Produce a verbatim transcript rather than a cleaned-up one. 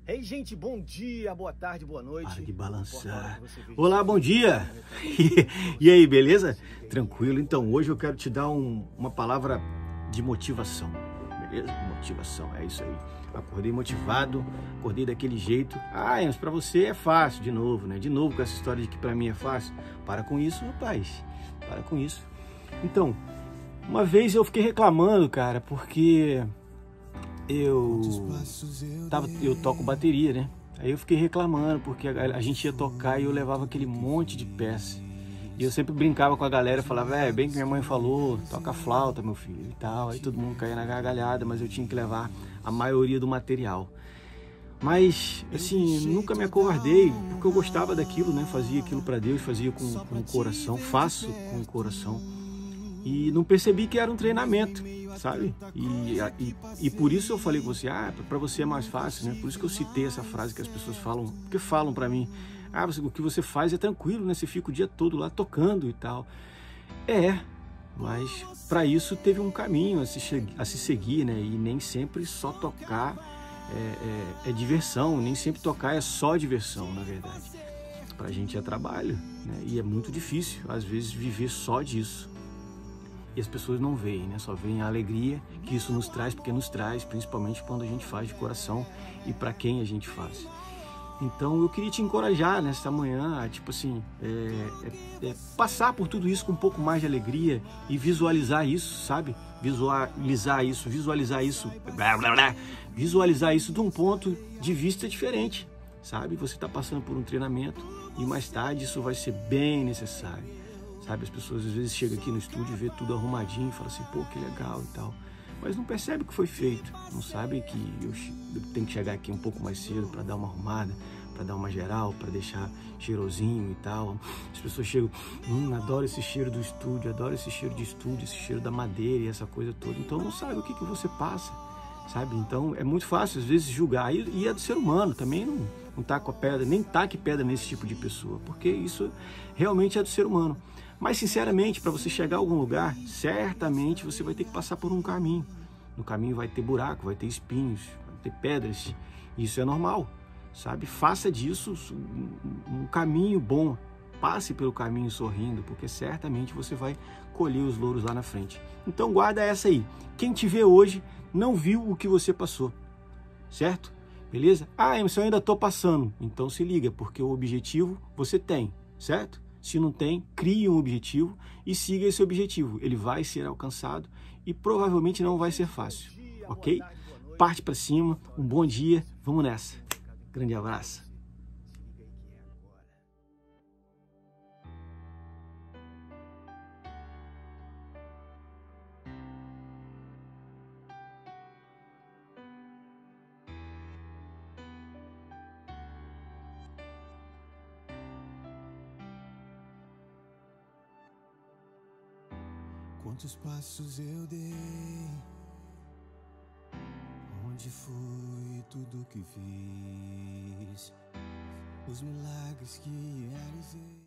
Ei, gente, bom dia, boa tarde, boa noite. Para de balançar. Olá, bom dia. E aí, beleza? Tranquilo? Então, hoje eu quero te dar um, uma palavra de motivação. Beleza? Motivação, é isso aí. Acordei motivado, acordei daquele jeito. Ah, mas pra você é fácil, de novo, né? De novo com essa história de que pra mim é fácil. Para com isso, rapaz. Para com isso. Então, uma vez eu fiquei reclamando, cara, porque eu tava, eu toco bateria, né? Aí eu fiquei reclamando porque a, a gente ia tocar e eu levava aquele monte de peça. E eu sempre brincava com a galera, falava, é, bem que minha mãe falou, toca flauta, meu filho, e tal. Aí todo mundo caía na gargalhada, mas eu tinha que levar a maioria do material. Mas, assim, nunca me acovardei, porque eu gostava daquilo, né? Fazia aquilo pra Deus, fazia com, com o coração, faço com o coração. E não percebi que era um treinamento, sabe? E, e, e por isso eu falei com você, ah, pra você é mais fácil, né? Por isso que eu citei essa frase que as pessoas falam, porque falam pra mim, ah, você, o que você faz é tranquilo, né? Você fica o dia todo lá tocando e tal. É, mas para isso teve um caminho a se, a se seguir, né? E nem sempre só tocar é, é, é diversão, nem sempre tocar é só diversão, na verdade. Pra gente é trabalho, né? E é muito difícil, às vezes, viver só disso. E as pessoas não veem, né? Só veem a alegria que isso nos traz, porque nos traz, principalmente quando a gente faz de coração e para quem a gente faz. Então eu queria te encorajar nesta manhã, tipo assim, é, é, é passar por tudo isso com um pouco mais de alegria e visualizar isso, sabe? Visualizar isso, visualizar isso, blá, blá, blá, visualizar isso de um ponto de vista diferente, sabe? Você está passando por um treinamento e mais tarde isso vai ser bem necessário. Sabe, as pessoas às vezes chegam aqui no estúdio e vê tudo arrumadinho e falam assim, pô, que legal e tal. Mas não percebe o que foi feito, não sabe que eu tenho que chegar aqui um pouco mais cedo para dar uma arrumada, para dar uma geral, para deixar cheirosinho e tal. As pessoas chegam, hum, adoro esse cheiro do estúdio, adoro esse cheiro de estúdio, esse cheiro da madeira e essa coisa toda. Então não sabe o que, que você passa, sabe? Então é muito fácil às vezes julgar. E, e é do ser humano, também não, não taca a pedra, nem taque pedra nesse tipo de pessoa, porque isso realmente é do ser humano. Mas, sinceramente, para você chegar a algum lugar, certamente você vai ter que passar por um caminho. No caminho vai ter buraco, vai ter espinhos, vai ter pedras. Isso é normal, sabe? Faça disso um caminho bom. Passe pelo caminho sorrindo, porque certamente você vai colher os louros lá na frente. Então, guarda essa aí. Quem te vê hoje não viu o que você passou, certo? Beleza? Ah, Emerson, eu ainda estou passando. Então, se liga, porque o objetivo você tem, certo? Se não tem, crie um objetivo e siga esse objetivo. Ele vai ser alcançado e provavelmente não vai ser fácil, ok? Parte para cima, um bom dia, vamos nessa. Grande abraço. Quantos passos eu dei, onde fui, tudo que fiz, os milagres que realizei.